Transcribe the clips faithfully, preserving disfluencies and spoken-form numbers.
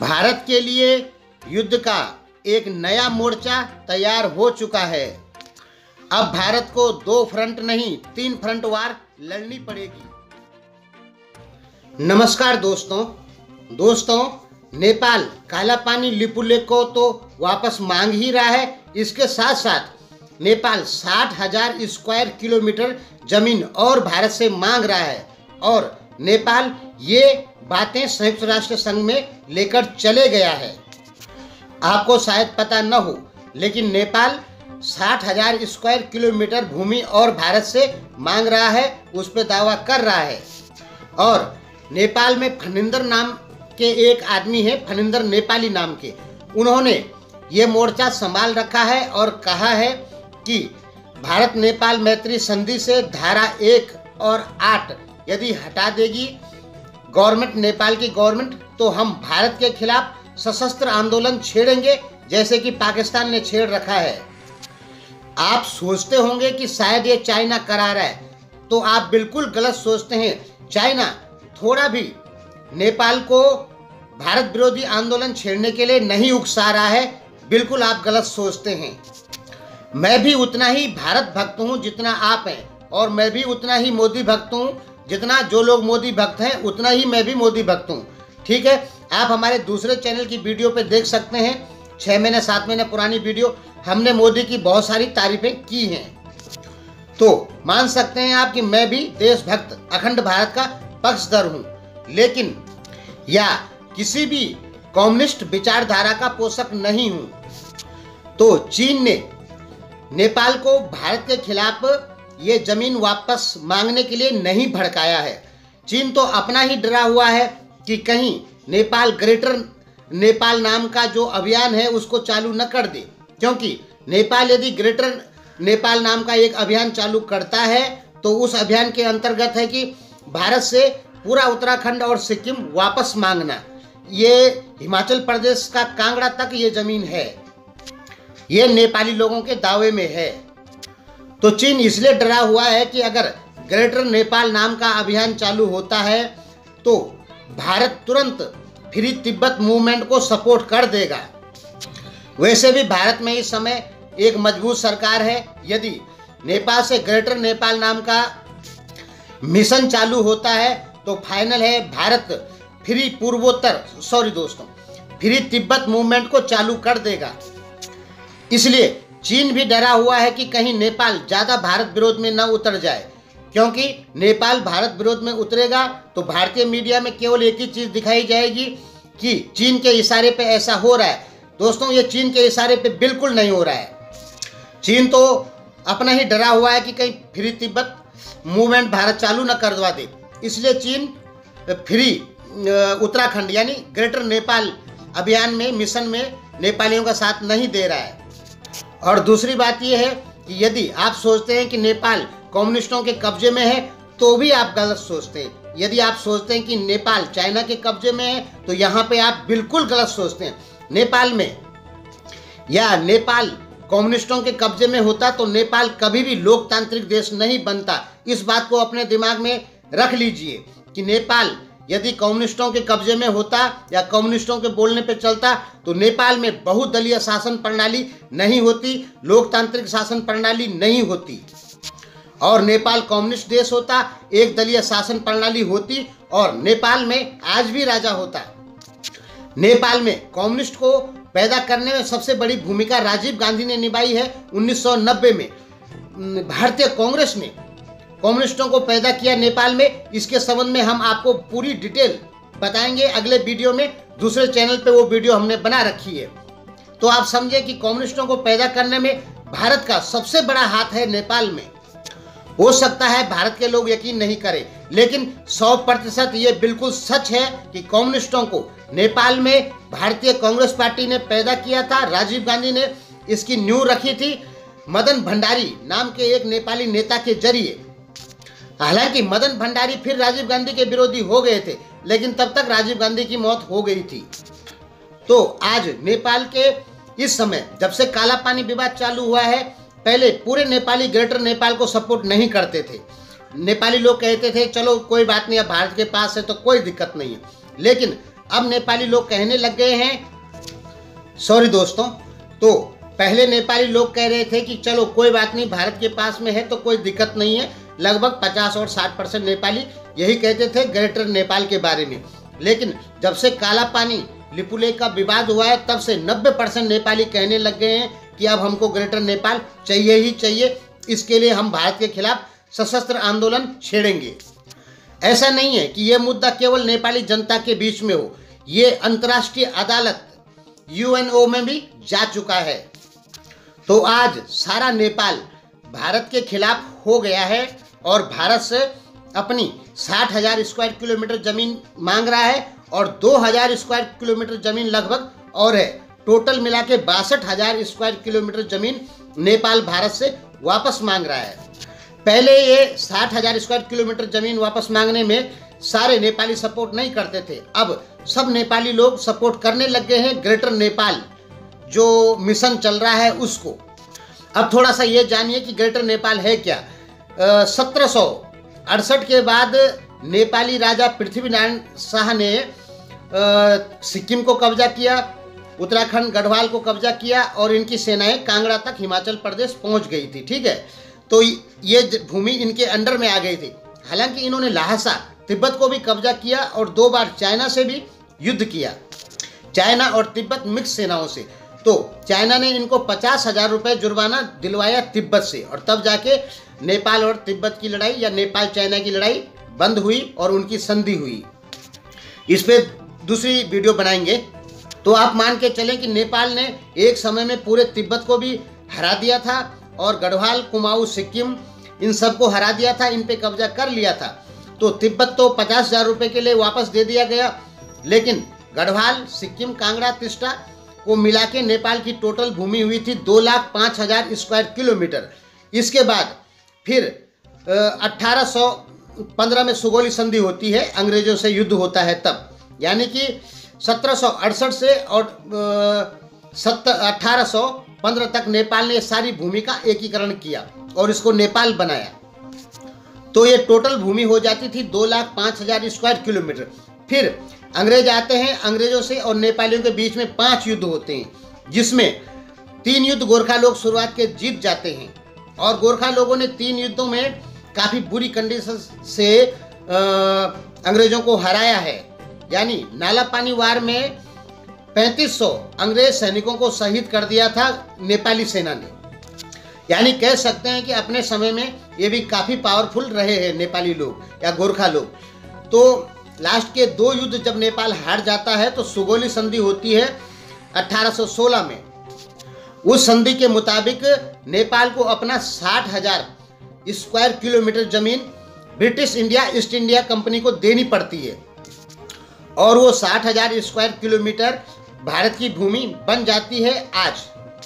भारत के लिए युद्ध का एक नया मोर्चा तैयार हो चुका है। अब भारत को दो फ्रंट नहीं तीन फ्रंट वार लड़नी पड़ेगी। नमस्कार दोस्तों दोस्तों नेपाल काला पानी लिपुलेख को तो वापस मांग ही रहा है। इसके साथ साथ नेपाल साठ हजार स्क्वायर किलोमीटर जमीन और भारत से मांग रहा है और नेपाल ये बातें संयुक्त राष्ट्र संघ में लेकर चले गया है। आपको शायद पता न हो, लेकिन नेपाल साठ हजार स्क्वायर किलोमीटर भूमि और भारत से मांग रहा है, उस पर दावा कर रहा है। और नेपाल में फनिंदर नाम के एक आदमी है, फनिंदर नेपाली नाम के, उन्होंने ये मोर्चा संभाल रखा है और कहा है कि भारत नेपाल मैत्री संधि से धारा एक और आठ यदि हटा देगी गवर्नमेंट, नेपाल की गवर्नमेंट, तो हम भारत के खिलाफ सशस्त्र आंदोलन छेड़ेंगे जैसे कि पाकिस्तान ने छेड़ रखा है। आप सोचते होंगे कि शायद ये चाइना करा रहा है, तो आप बिल्कुल गलत सोचते हैं। चाइना थोड़ा भी नेपाल को भारत विरोधी आंदोलन छेड़ने के लिए नहीं उकसा रहा है, बिल्कुल आप गलत सोचते हैं। मैं भी उतना ही भारत भक्त हूँ जितना आप हैं, और मैं भी उतना ही मोदी भक्त हूँ जितना जो लोग मोदी भक्त हैं, उतना ही मैं भी मोदी भक्त हूँ। ठीक है, आप हमारे दूसरे चैनल की वीडियो पे देख सकते हैं, छः महीने सात महीने पुरानी वीडियो, हमने मोदी की बहुत सारी तारीफें की हैं। तो मान सकते हैं आप कि मैं भी देशभक्त अखंड भारत का पक्षधर हूँ, लेकिन या किसी भी कम्युनिस्ट विचारधारा का पोषक नहीं हूँ। तो चीन ने नेपाल को भारत के खिलाफ ये जमीन वापस मांगने के लिए नहीं भड़काया है। चीन तो अपना ही डरा हुआ है कि कहीं नेपाल ग्रेटर नेपाल नाम का जो अभियान है उसको चालू न कर दे, क्योंकि नेपाल यदि ग्रेटर नेपाल नाम का एक अभियान चालू करता है तो उस अभियान के अंतर्गत है कि भारत से पूरा उत्तराखंड और सिक्किम वापस मांगना। ये हिमाचल प्रदेश का कांगड़ा तक ये जमीन है, ये नेपाली लोगों के दावे में है। तो चीन इसलिए डरा हुआ है कि अगर ग्रेटर नेपाल नाम का अभियान चालू होता है तो भारत तुरंत फ्री तिब्बत मूवमेंट को सपोर्ट कर देगा। वैसे भी भारत में इस समय एक मजबूत सरकार है। यदि नेपाल से ग्रेटर नेपाल नाम का मिशन चालू होता है तो फाइनल है भारत फ्री पूर्वोत्तर सॉरी दोस्तों फ्री तिब्बत मूवमेंट को चालू कर देगा। इसलिए चीन भी डरा हुआ है कि कहीं नेपाल ज़्यादा भारत विरोध में न उतर जाए, क्योंकि नेपाल भारत विरोध में उतरेगा तो भारतीय मीडिया में केवल एक ही चीज़ दिखाई जाएगी कि चीन के इशारे पे ऐसा हो रहा है। दोस्तों, ये चीन के इशारे पे बिल्कुल नहीं हो रहा है। चीन तो अपना ही डरा हुआ है कि कहीं फ्री तिब्बत मूवमेंट भारत चालू न करवा दे, इसलिए चीन फ्री उत्तराखंड यानी ग्रेटर नेपाल अभियान में मिशन में नेपालियों का साथ नहीं दे रहा है। और दूसरी बात यह है कि यदि आप सोचते हैं कि नेपाल कम्युनिस्टों के कब्जे में है तो भी आप गलत सोचते हैं। यदि आप सोचते हैं कि नेपाल चाइना के कब्जे में है तो यहाँ पे आप बिल्कुल गलत सोचते हैं। नेपाल में या नेपाल कम्युनिस्टों के कब्जे में होता तो नेपाल कभी भी लोकतांत्रिक देश नहीं बनता। इस बात को अपने दिमाग में रख लीजिए कि नेपाल यदि कम्युनिस्टों के कब्जे में होता या कम्युनिस्टों के बोलने पे चलता तो नेपाल में बहुदलीय शासन प्रणाली नहीं होती, लोकतांत्रिक शासन प्रणाली नहीं होती, और नेपाल कम्युनिस्ट देश होता, एक दलीय शासन प्रणाली होती और नेपाल में आज भी राजा होता। नेपाल में कम्युनिस्ट को पैदा करने में सबसे बड़ी भूमिका राजीव गांधी ने निभाई है। उन्नीस सौ नब्बे में भारतीय कांग्रेस ने कम्युनिस्टों को पैदा किया नेपाल में। इसके संबंध में हम आपको पूरी डिटेल बताएंगे अगले वीडियो में। दूसरे चैनल पे वो वीडियो हमने बना रखी है, तो आप समझे कि कम्युनिस्टों को पैदा करने में भारत का सबसे बड़ा हाथ है नेपाल में। हो सकता है भारत के लोग यकीन नहीं करें, लेकिन सौ प्रतिशत ये बिल्कुल सच है कि कम्युनिस्टों को नेपाल में भारतीय कांग्रेस पार्टी ने पैदा किया था। राजीव गांधी ने इसकी नींव रखी थी मदन भंडारी नाम के एक नेपाली नेता के जरिए। हालांकि मदन भंडारी फिर राजीव गांधी के विरोधी हो गए थे, लेकिन तब तक राजीव गांधी की मौत हो गई थी। तो आज नेपाल के इस समय जब से काला पानी विवाद चालू हुआ है, पहले पूरे नेपाली ग्रेटर नेपाल को सपोर्ट नहीं करते थे। नेपाली लोग कहते थे चलो कोई बात नहीं, अब भारत के पास है तो कोई दिक्कत नहीं है, लेकिन अब नेपाली लोग कहने लग गए हैं, सॉरी दोस्तों, तो पहले नेपाली लोग कह रहे थे कि चलो कोई बात नहीं, भारत के पास में है तो कोई दिक्कत नहीं है। लगभग पचास और साठ परसेंट नेपाली यही कहते थे ग्रेटर नेपाल के बारे में। लेकिन जब से काला पानी लिपुलेख का विवाद हुआ है, तब से नब्बे परसेंट नेपाली कहने लग गए हैं कि अब हमको ग्रेटर नेपाल चाहिए ही चाहिए। इसके लिए हम भारत के खिलाफ सशस्त्र आंदोलन छेड़ेंगे। ऐसा नहीं है कि यह मुद्दा केवल नेपाली जनता के बीच में हो, ये अंतर्राष्ट्रीय अदालत यूएनओ में भी जा चुका है। तो आज सारा नेपाल भारत के खिलाफ हो गया है और भारत से अपनी साठ हजार स्क्वायर किलोमीटर जमीन मांग रहा है और दो हजार स्क्वायर किलोमीटर जमीन लगभग और है। टोटल मिला के बासठ हजार स्क्वायर किलोमीटर जमीन नेपाल भारत से वापस मांग रहा है। पहले ये साठ हजार स्क्वायर किलोमीटर जमीन वापस मांगने में सारे नेपाली सपोर्ट नहीं करते थे। अब सब नेपाली लोग सपोर्ट करने लग गए हैं ग्रेटर नेपाल जो मिशन चल रहा है उसको। अब थोड़ा सा ये जानिए कि ग्रेटर नेपाल है क्या। सत्रह सौ अड़सठ के बाद नेपाली राजा पृथ्वीनारायण शाह ने सिक्किम को कब्जा किया, उत्तराखंड गढ़वाल को कब्जा किया और इनकी सेनाएं कांगड़ा तक हिमाचल प्रदेश पहुंच गई थी। ठीक है, तो ये भूमि इनके अंडर में आ गई थी। हालांकि इन्होंने लहासा तिब्बत को भी कब्जा किया और दो बार चाइना से भी युद्ध किया, चाइना और तिब्बत मिक्स सेनाओं से। तो चाइना ने इनको पचास हजार रुपये जुर्माना दिलवाया तिब्बत से और तब जाके नेपाल और तिब्बत की लड़ाई या नेपाल चाइना की लड़ाई बंद हुई और उनकी संधि हुई। इस पे दूसरी वीडियो बनाएंगे। तो आप मान के चलें कि नेपाल ने एक समय में पूरे तिब्बत को भी हरा दिया था और गढ़वाल, कुमाऊं, सिक्किम इन सबको हरा दिया था, इन पे कब्जा कर लिया था। तो तिब्बत तो पचास हजार रुपये के लिए वापस दे दिया गया, लेकिन गढ़वाल, सिक्किम, कांगड़ा, तिस्टा को मिला के नेपाल की टोटल भूमि हुई थी दो लाख पाँच हजार स्क्वायर किलोमीटर। इसके बाद फिर अट्ठारह सौ पंद्रह में सुगौली संधि होती है, अंग्रेजों से युद्ध होता है तब, यानी कि सत्रह सौ अड़सठ से और सत्तर अट्ठारह सौ पंद्रह तक नेपाल ने सारी भूमि का एकीकरण किया और इसको नेपाल बनाया। तो ये टोटल भूमि हो जाती थी दो लाख पाँच हजार स्क्वायर किलोमीटर। फिर अंग्रेज आते हैं, अंग्रेजों से और नेपालियों के बीच में पांच युद्ध होते हैं, जिसमें तीन युद्ध गोरखा लोग शुरुआत के जीत जाते हैं और गोरखा लोगों ने तीन युद्धों में काफ़ी बुरी कंडीशन से आ, अंग्रेजों को हराया है। यानी नाला पानी वार में पैंतीस सौ अंग्रेज सैनिकों को शहीद कर दिया था नेपाली सेना ने। यानी कह सकते हैं कि अपने समय में ये भी काफ़ी पावरफुल रहे हैं नेपाली लोग या गोरखा लोग। तो लास्ट के दो युद्ध जब नेपाल हार जाता है तो सुगौली संधि होती है अठारह सौ सोलह में। उस संधि के मुताबिक नेपाल को अपना साठ हजार स्क्वायर किलोमीटर जमीन British India East India company को देनी पड़ती है और वो साठ हजार स्क्वायर किलोमीटर भारत की भूमि बन जाती है आज।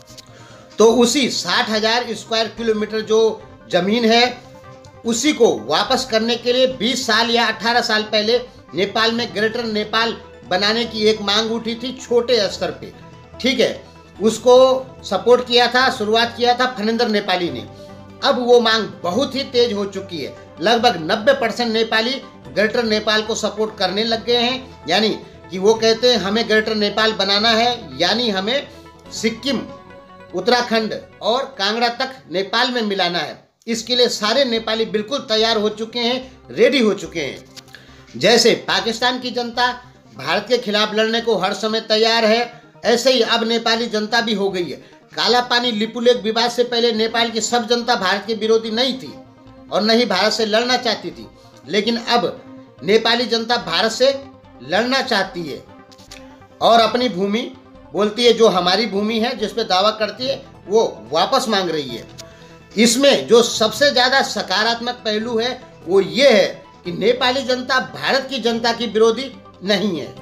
तो उसी साठ हजार स्क्वायर किलोमीटर जो जमीन है उसी को वापस करने के लिए बीस साल या अठारह साल पहले नेपाल में ग्रेटर नेपाल बनाने की एक मांग उठी थी छोटे स्तर पे। ठीक है, उसको सपोर्ट किया था, शुरुआत किया था फणेंद्र नेपाली ने। अब वो मांग बहुत ही तेज हो चुकी है, लगभग नब्बे परसेंट नेपाली ग्रेटर नेपाल को सपोर्ट करने लग गए हैं। यानी कि वो कहते हैं हमें ग्रेटर नेपाल बनाना है, यानी हमें सिक्किम, उत्तराखंड और कांगड़ा तक नेपाल में मिलाना है। इसके लिए सारे नेपाली बिल्कुल तैयार हो चुके हैं, रेडी हो चुके हैं। जैसे पाकिस्तान की जनता भारत के खिलाफ लड़ने को हर समय तैयार है, ऐसे ही अब नेपाली जनता भी हो गई है। काला पानी लिपुलेख विवाद से पहले नेपाल की सब जनता भारत के विरोधी नहीं थी और न ही भारत से लड़ना चाहती थी, लेकिन अब नेपाली जनता भारत से लड़ना चाहती है और अपनी भूमि बोलती है, जो हमारी भूमि है जिस पे दावा करती है वो वापस मांग रही है। इसमें जो सबसे ज़्यादा सकारात्मक पहलू है वो ये है कि नेपाली जनता भारत की जनता की विरोधी नहीं है।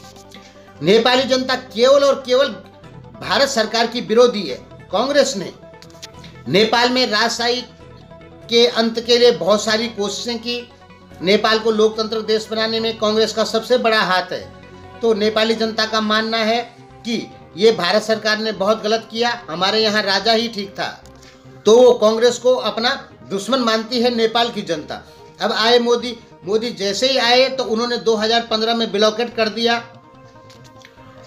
नेपाली जनता केवल और केवल भारत सरकार की विरोधी है। कांग्रेस ने नेपाल में राजशाही के अंत के लिए बहुत सारी कोशिशें की। नेपाल को लोकतंत्र देश बनाने में कांग्रेस का सबसे बड़ा हाथ है। तो नेपाली जनता का मानना है कि ये भारत सरकार ने बहुत गलत किया, हमारे यहाँ राजा ही ठीक था। तो वो कांग्रेस को अपना दुश्मन मानती है नेपाल की जनता। अब आए मोदी मोदी जैसे ही आए तो उन्होंने दो हज़ार पंद्रह में ब्लॉकेट कर दिया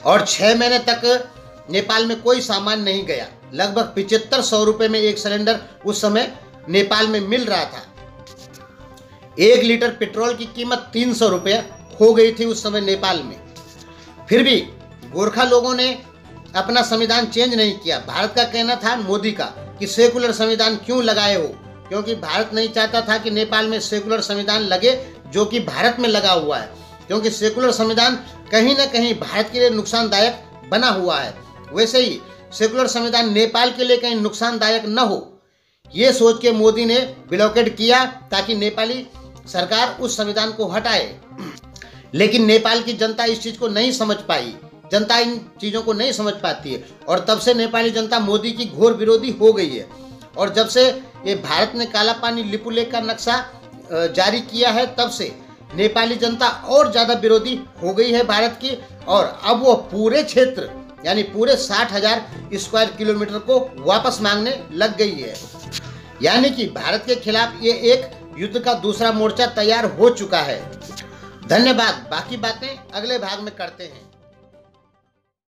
और छः महीने तक नेपाल में कोई सामान नहीं गया। लगभग पिचहत्तर सौ रुपये में एक सिलेंडर उस समय नेपाल में मिल रहा था। एक लीटर पेट्रोल की कीमत तीन सौ रुपये हो गई थी उस समय नेपाल में। फिर भी गोरखा लोगों ने अपना संविधान चेंज नहीं किया। भारत का कहना था, मोदी का, कि सेकुलर संविधान क्यों लगाए हो, क्योंकि भारत नहीं चाहता था कि नेपाल में सेकुलर संविधान लगे जो कि भारत में लगा हुआ है, क्योंकि सेकुलर संविधान कहीं ना कहीं भारत के लिए नुकसानदायक बना हुआ है। वैसे ही सेकुलर संविधान नेपाल के लिए कहीं नुकसानदायक न हो, ये सोच के मोदी ने ब्लॉकेट किया ताकि नेपाली सरकार उस संविधान को हटाए। लेकिन नेपाल की जनता इस चीज़ को नहीं समझ पाई। जनता इन चीज़ों को नहीं समझ पाती है और तब से नेपाली जनता मोदी की घोर विरोधी हो गई है। और जब से ये भारत ने काला पानी लिपुलेख का नक्शा जारी किया है, तब से नेपाली जनता और ज़्यादा विरोधी हो गई है भारत की। और अब वो पूरे क्षेत्र यानी पूरे साठ हजार स्क्वायर किलोमीटर को वापस मांगने लग गई है। यानी कि भारत के खिलाफ ये एक युद्ध का दूसरा मोर्चा तैयार हो चुका है। धन्यवाद। बाकी बातें अगले भाग में करते हैं।